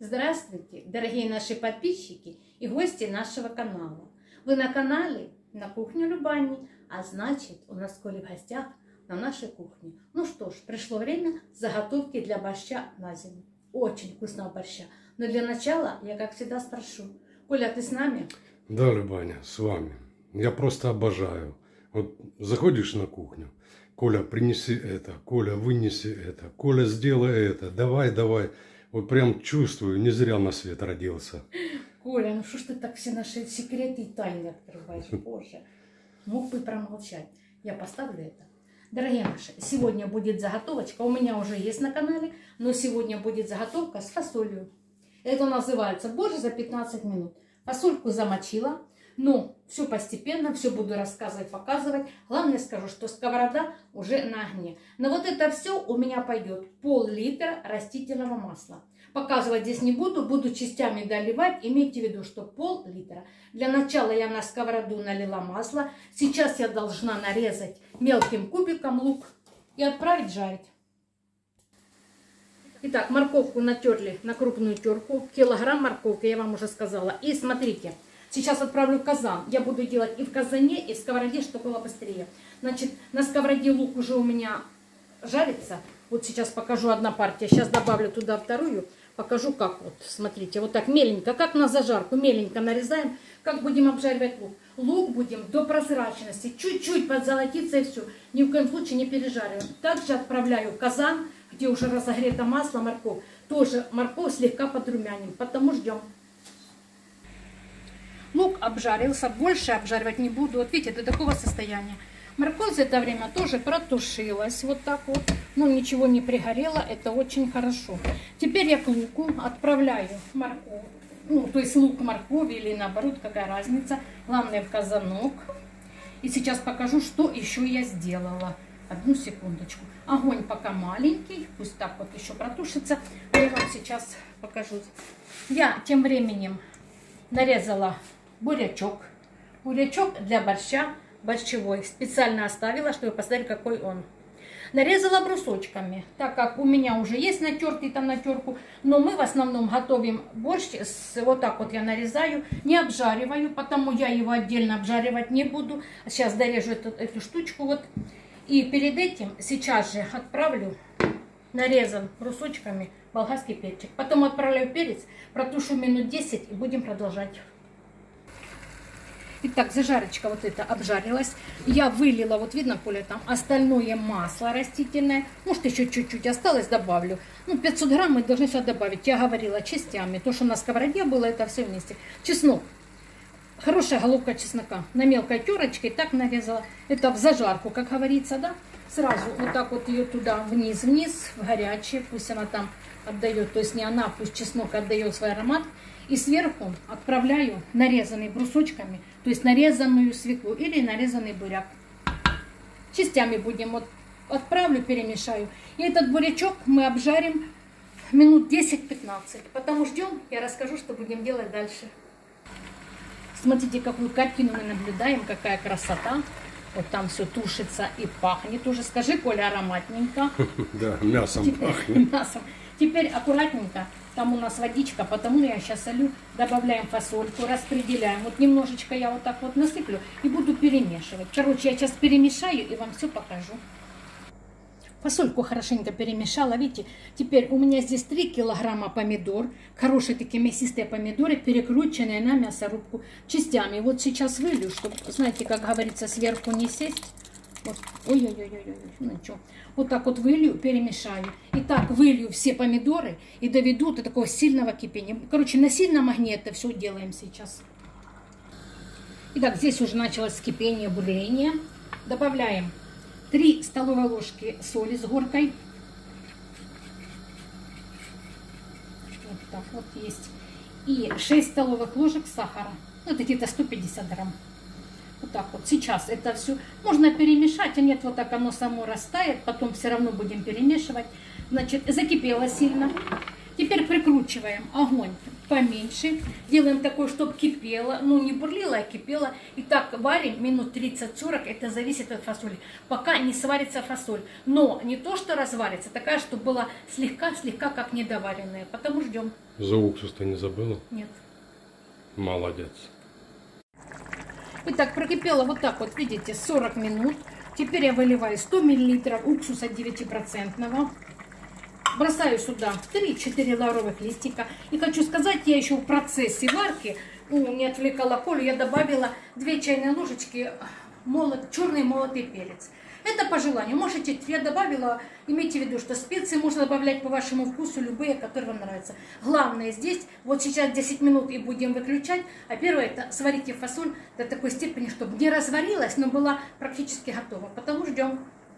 Здравствуйте, дорогие наши подписчики и гости нашего канала. Вы на канале «На кухню Любани», а значит, у нас Коля в гостях на нашей кухне. Ну что ж, пришло время заготовки для борща на зиму. Очень вкусного борща. Но для начала я, как всегда, спрошу. Коля, ты с нами? Да, Любаня, с вами. Я просто обожаю. Вот заходишь на кухню. Коля, принеси это. Коля, вынеси это. Коля, сделай это. Давай, давай. Вот прям чувствую, не зря на свет родился. Коля, ну что ж ты так все наши секреты и тайны открываешь? Боже, мог бы промолчать. Я поставлю это. Дорогие наши, сегодня будет заготовочка. У меня уже есть на канале, но сегодня будет заготовка с фасолью. Это называется борщ за 15 минут. Фасольку замочила. Но все постепенно, все буду рассказывать, показывать. Главное скажу, что сковорода уже на огне. Но вот это все у меня пойдет пол-литра растительного масла. Показывать здесь не буду, буду частями доливать. Имейте в виду, что пол-литра. Для начала я на сковороду налила масло. Сейчас я должна нарезать мелким кубиком лук и отправить жарить. Итак, морковку натерли на крупную терку. Килограмм морковки, я вам уже сказала. И смотрите. Сейчас отправлю в казан. Я буду делать и в казане, и в сковороде, чтобы было быстрее. Значит, на сковороде лук уже у меня жарится. Вот сейчас покажу одна партия. Сейчас добавлю туда вторую. Покажу, как вот. Смотрите, вот так меленько, как на зажарку. Меленько нарезаем. Как будем обжаривать лук. Лук будем до прозрачности. Чуть-чуть подзолотиться и все. Ни в коем случае не пережариваем. Также отправляю в казан, где уже разогрето масло, морковь. Тоже морковь слегка подрумяним. Потому ждем. Лук обжарился, больше обжаривать не буду. Вот видите, до такого состояния. Морковь за это время тоже протушилась. Вот так вот. Но ничего не пригорело. Это очень хорошо. Теперь я к луку отправляю морковь. Ну, то есть лук моркови или наоборот, какая разница. Главное в казанок. И сейчас покажу, что еще я сделала. Одну секундочку. Огонь пока маленький. Пусть так вот еще протушится. А я вам сейчас покажу. Я тем временем нарезала бурячок. Бурячок для борща борщевой. Специально оставила, чтобы посмотреть, какой он. Нарезала брусочками, так как у меня уже есть натертый там на терку. Но мы в основном готовим борщ. Вот так вот я нарезаю. Не обжариваю, потому я его отдельно обжаривать не буду. Сейчас дорежу эту штучку вот. И перед этим сейчас же отправлю нарезан брусочками болгарский перчик. Потом отправляю перец, протушу минут 10 и будем продолжать. Итак, зажарочка вот эта обжарилась. Я вылила, вот видно, Коля, там остальное масло растительное. Может, еще чуть-чуть осталось, добавлю. Ну, 500 грамм мы должны сюда добавить. Я говорила частями. То, что на сковороде было, это все вместе. Чеснок. Хорошая головка чеснока. На мелкой терочке так нарезала. Это в зажарку, как говорится, да? Сразу вот так вот ее туда вниз-вниз, в горячее. Пусть она там отдает, то есть не она, пусть чеснок отдает свой аромат. И сверху отправляю нарезанный брусочками, то есть нарезанную свеклу или нарезанный буряк. Частями будем, вот отправлю, перемешаю. И этот бурячок мы обжарим минут 10-15. Потому ждем, я расскажу, что будем делать дальше. Смотрите, какую картину мы наблюдаем, какая красота. Вот там все тушится и пахнет уже. Скажи, Коля, ароматненько. Да, мясом пахнет. Мясом. Теперь аккуратненько. Там у нас водичка, потому я сейчас солю. Добавляем фасольку, распределяем. Вот немножечко я вот так вот насыплю и буду перемешивать. Короче, я сейчас перемешаю и вам все покажу. Фасольку хорошенько перемешала. Видите, теперь у меня здесь 3 килограмма помидор. Хорошие такие мясистые помидоры, перекрученные на мясорубку частями. Вот сейчас вылью, чтобы, знаете, как говорится, сверху не сесть. Вот. Ой-ой-ой-ой, ну что. Вот так вот вылью, перемешаю. И так вылью все помидоры и доведу до такого сильного кипения. Короче, на сильном огне это все делаем сейчас. Итак, здесь уже началось кипение, бурление. Добавляем 3 столовые ложки соли с горкой. Вот так вот есть. И 6 столовых ложек сахара. Это где-то 150 грамм. Вот так вот. Сейчас это все можно перемешать, а нет, вот так оно само растает. Потом все равно будем перемешивать. Значит, закипело сильно. Теперь прикручиваем огонь. поменьше. Делаем такое, чтобы кипело. Ну, не бурлило, а кипело. И так варим минут 30-40. Это зависит от фасоли. Пока не сварится фасоль. Но не то, что разварится. Такая, чтобы была слегка как недоваренная. Потому ждем. За уксус-то не забыла? Нет. Молодец. Итак, прокипело вот так вот, видите, 40 минут. Теперь я выливаю 100 мл уксуса 9%. Бросаю сюда 3-4 лавровых листика. И хочу сказать, я еще в процессе варки, не отвлекала Колю, я добавила 2 чайные ложечки черный молотый перец. Это по желанию. Можете, я добавила, имейте в виду, что специи можно добавлять по вашему вкусу, любые, которые вам нравятся. Главное здесь, вот сейчас 10 минут и будем выключать. А первое, это сварите фасоль до такой степени, чтобы не разварилась, но была практически готова. Потому ждем.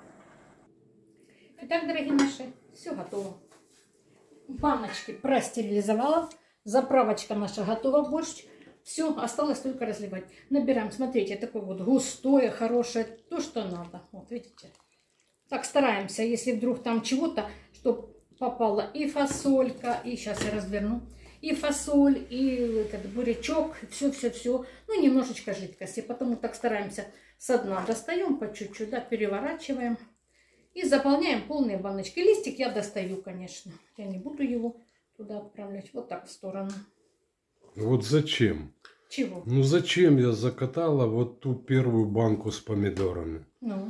Итак, дорогие наши, все готово. Баночки простерилизовала. Заправочка наша готова, борщ. Все, осталось только разливать. Набираем, смотрите, такое вот густое, хорошее, то, что надо. Вот, видите. Так, стараемся, если вдруг там чего-то, чтобы попала и фасолька, и сейчас я разверну, и фасоль, и этот бурячок, все. Ну, немножечко жидкости, потому так стараемся со дна. Достаем по чуть-чуть, да, переворачиваем. И заполняем полные баночки. Листик я достаю, конечно. Я не буду его туда отправлять. Вот так в сторону. Вот зачем? Чего? Ну зачем я закатала вот ту первую банку с помидорами? Ну.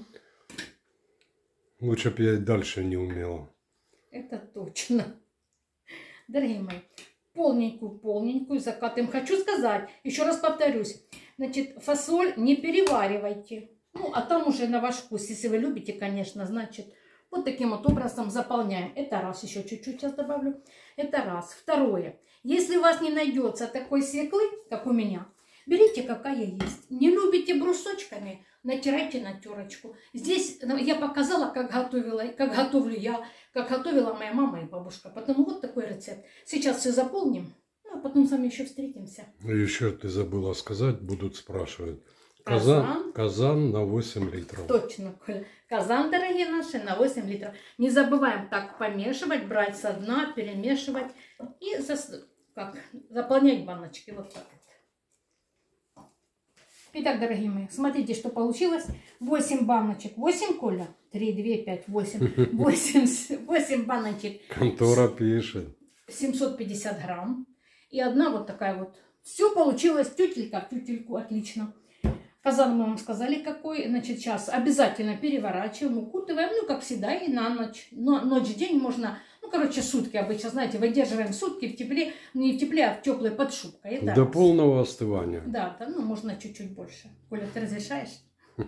Лучше бы я и дальше не умела. Это точно. Дорогие мои, полненькую закатываем. Хочу сказать, еще раз повторюсь. Значит, фасоль не переваривайте. Ну, а там уже на ваш вкус. Если вы любите, конечно, значит, вот таким вот образом заполняем. Это раз, еще чуть-чуть сейчас добавлю. Это раз. Второе. Если у вас не найдется такой свеклы, как у меня, берите, какая есть. Не любите брусочками, натирайте на терочку. Здесь я показала, как готовлю я, как готовила моя мама и бабушка. Потому вот такой рецепт. Сейчас все заполним, а потом с вами еще встретимся. Еще ты забыла сказать, будут спрашивать. Казан на 8 литров. Точно, Коля. Казан, дорогие наши, на 8 литров. Не забываем так помешивать, брать со дна, перемешивать и заполнять баночки. Вот так вот. Итак, дорогие мои, смотрите, что получилось. 8 баночек. 8, Коля? 3, 2, 5, 8. 8 баночек. Контора пишет. 750 грамм. И одна вот такая вот. Все получилось тютельку, отлично. Казан мы вам сказали какой. Значит, сейчас обязательно переворачиваем, укутываем. Ну, как всегда, и на ночь. Ночь-день можно, ну, короче, сутки обычно, знаете, выдерживаем сутки в тепле. Не в тепле, а в теплой под шубкой. Это до раз. полного остывания. Да, ну, можно чуть-чуть больше. Коля, ты разрешаешь?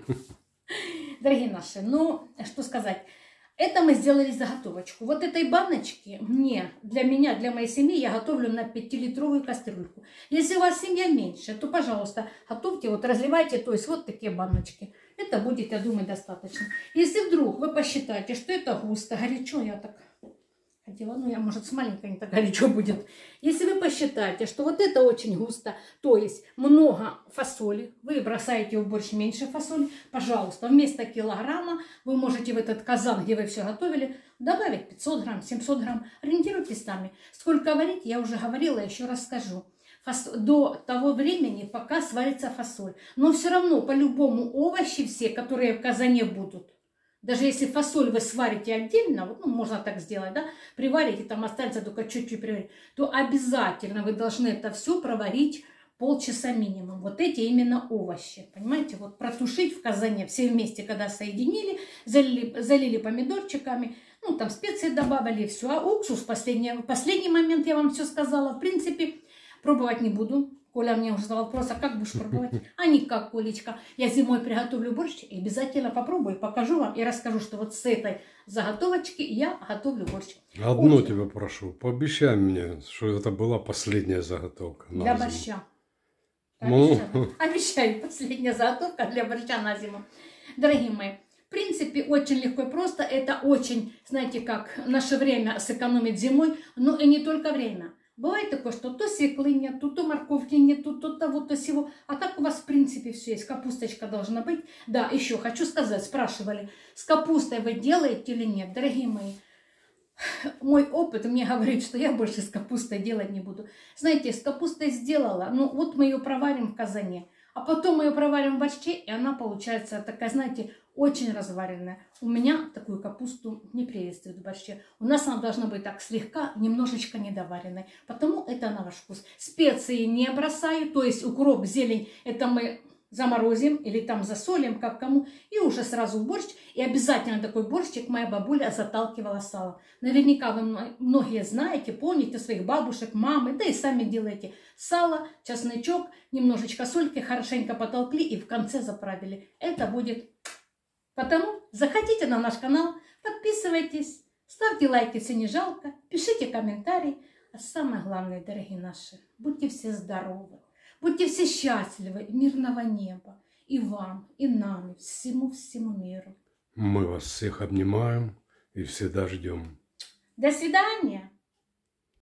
Дорогие наши, ну, что сказать. Это мы сделали заготовочку. Вот этой баночки для меня, для моей семьи, я готовлю на 5-литровую кастрюльку. Если у вас семья меньше, то, пожалуйста, готовьте, вот разливайте, то есть вот такие баночки. Это будет, я думаю, достаточно. Если вдруг вы посчитаете, что это густо, горячо, я так хотела, ну, я, может, с маленькой не так горячо будет. Если вы посчитаете, что вот это очень густо, то есть много фасоли, вы бросаете в борщ меньше фасоли, пожалуйста, вместо килограмма вы можете в этот казан, где вы все готовили, добавить 500 грамм, 700 грамм. Ориентируйтесь сами. Сколько варить, я уже говорила, еще раз скажу. До того времени, пока сварится фасоль. Но все равно, по-любому, овощи все, которые в казане будут, даже если фасоль вы сварите отдельно, вот, ну, можно так сделать, да, приварите, там останется только чуть-чуть приварить, то обязательно вы должны это все проварить полчаса минимум. Вот эти именно овощи, понимаете, вот протушить в казане все вместе, когда соединили, залили помидорчиками, ну, там специи добавили, все. А уксус в последний момент я вам все сказала, в принципе, пробовать не буду. Коля мне уже задал вопрос, а как будешь пробовать? А никак, Колечка. Я зимой приготовлю борщ и обязательно попробую, покажу вам и расскажу, что вот с этой заготовочки я готовлю борщ. Одно тебя прошу, пообещай мне, что это была последняя заготовка на для зиму. борща. Ну. Обещаю, последняя заготовка для борща на зиму. Дорогие мои, в принципе, очень легко и просто. Это очень, знаете, как наше время сэкономить зимой, но и не только время. Бывает такое, что то свеклы нет, то морковки нет, то того, то сего. А так у вас, в принципе, все есть. Капусточка должна быть. Да, еще хочу сказать, спрашивали, с капустой вы делаете или нет, дорогие мои. мой опыт мне говорит, что я больше с капустой делать не буду. Знаете, с капустой сделала, ну вот мы ее проварим в казане, а потом мы ее проварим в борще, и она получается такая, знаете, очень разваренная. У меня такую капусту не приветствуют в борще. У нас она должна быть так слегка, немножечко недоваренной. Потому это на ваш вкус. Специи не бросаю, то есть укроп, зелень, это мы заморозим или там засолим, как кому, и уже сразу в борщ. И обязательно такой борщик моя бабуля заталкивала сало. Наверняка вы многие знаете, помните своих бабушек, мамы, да и сами делаете. Сало, чесночок, немножечко сольки, хорошенько потолкли и в конце заправили. Это будет. Потому заходите на наш канал, подписывайтесь, ставьте лайки, если не жалко, пишите комментарии. А самое главное, дорогие наши, будьте все здоровы. Будьте все счастливы, мирного неба. И вам, и нам, и всему миру. Мы вас всех обнимаем и всегда ждем. До свидания.